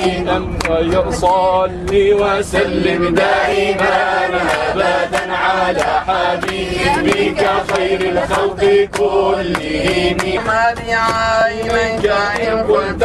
صل وسلم دائما أبدا على حبيبك خير الخلق كلهم. ما لعينك إن قلت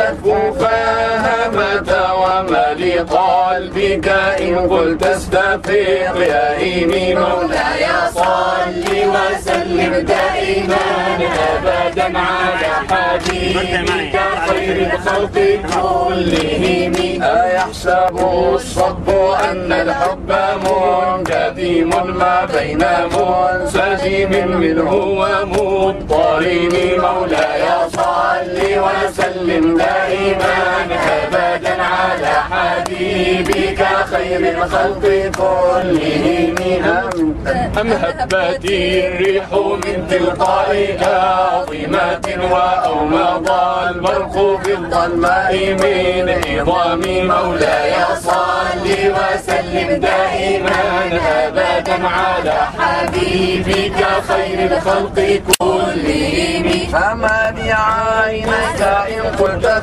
فهمت وما لقلبك إن قلت استفق يا إيمي. مولاي صل وسلم دائما أبدا على حبيبك خير الخلق كلهم. أيحسب الصب أن الحب منجذب ما بين منسجم منه ومضطرب. مولاي صل وسلم دائما أبدا على حبيبك خير الخلق كلهم. أم هبت الريح من تلقاء عاصمة وأومض البرق في الظلماء من عظام. مولاي صل وسلم دائما أبدا على حبيبك خير الخلق كلهم. فما لعينك إن قلت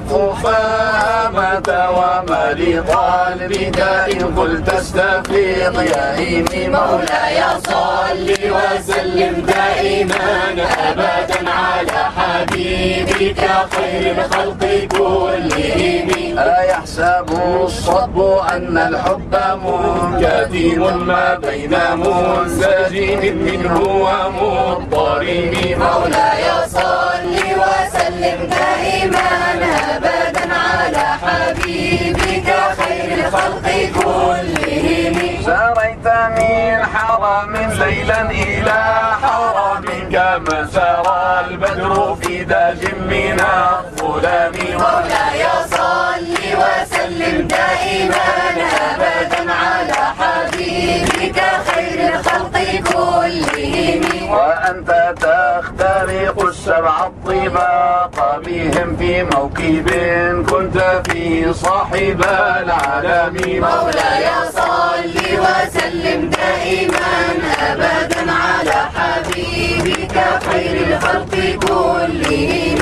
فهمت وما لقلبك إن قلت استفيق يا إيمي. مولاي صل وسلم دائما أبدا على حبيبك خير الخلق كلهم. أيحسب الصب أن الحب منجذب ما بين منسجم منه ومضطرب. مولاي صل وسلم دائما أبدا على حبيبك خير الخلق كلهم. سريت من حرم ليلا إلى حرم كما سرى البدر في داج من الظلام. مولاي صل وسلم دائما أبدا على حبيبك خير الخلق كلهم. وأنت تخترق السبع الطباق بهم في موكب كنت فيه صاحب العالم. مولاي صل وسلم دائما أبدا على حبيبك خير الخلق كلهم.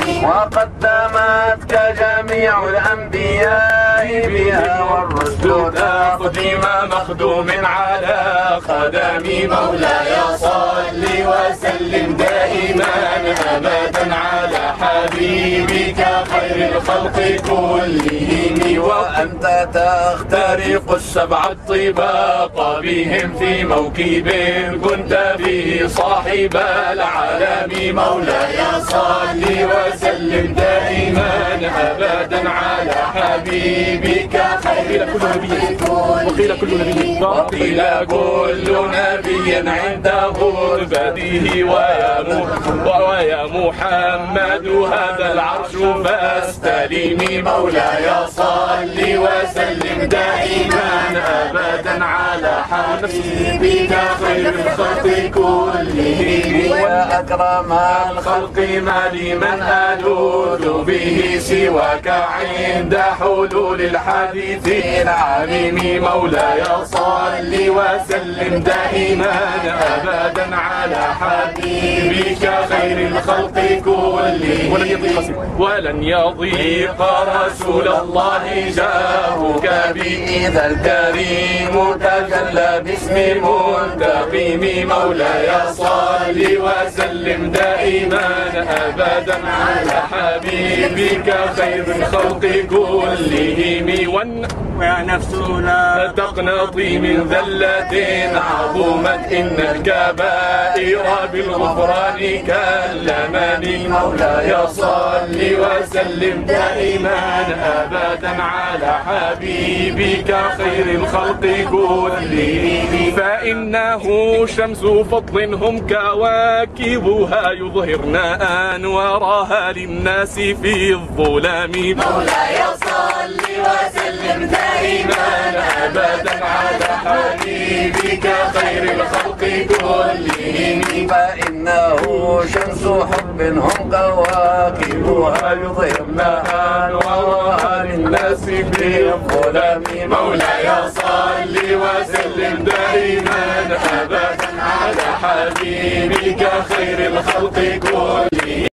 وقدمتك جميع الأنبياء بها والرسل تقديم مخدوم على خدم. مولاي صل وسلم دائما أبدا على حبيبك خير الخلق كلهم. وأنت تخترق السبع الطباق بهم في موكب كنت به صاحب العالم. مولاي صل وسلم دائما أبدا على حبيبك خير كل نبي. وقيل كل نبي عند غربته ويا محمد هذا العرش فاستلمي. مولاي صل وسلم دائما أبدا على حبيبك خير الخلق كلهم. ويا أكرم الخلق ما لمن ألوذ به سواك عند حلول الحديث العميم. مولاي صل وسلم دائما أبدا على حبيبك خير الخلق كلهم. ولن يضيق رسول الله جاهك بإذا الكريم تجلى باسم منتقم. مولاي صل وسلم دائما أبدا على حبيبك خير الخلق كلهم. ويا نفس لا تقنطي من ذلة عظمت إن الكبائر بالغفران كاليمن. مولاي صل وسلم دائما أبدا على حبيبك خير الخلق كلهم. فإنه شمس فضل هم كواكبها يظهرن أنوارها للناس في الظلام. مولاي صل وسلم دائما أبدا على حبيبك خير الخلق كلهم. فإنه شمس حب هم كواكبها يظهرن أنوارها للناس في الظلام. مولاي صل وسلم دائما أبدا على حبيبك خير الخلق كلهم.